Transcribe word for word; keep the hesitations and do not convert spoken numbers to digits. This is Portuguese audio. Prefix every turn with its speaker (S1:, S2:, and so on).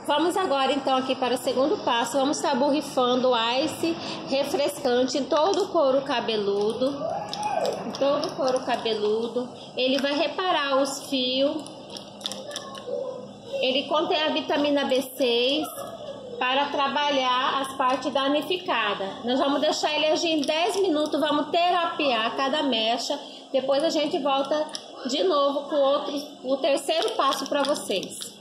S1: Vamos agora então aqui para o segundo passo. Vamos estar borrifando ice refrescante em todo o couro cabeludo. Em todo o couro cabeludo. Ele vai reparar os fios. Ele contém a vitamina B seis para trabalhar as partes danificadas. Nós vamos deixar ele agir em dez minutos. Vamos terapiar cada mecha. Depois a gente volta de novo com outro, o terceiro passo para vocês.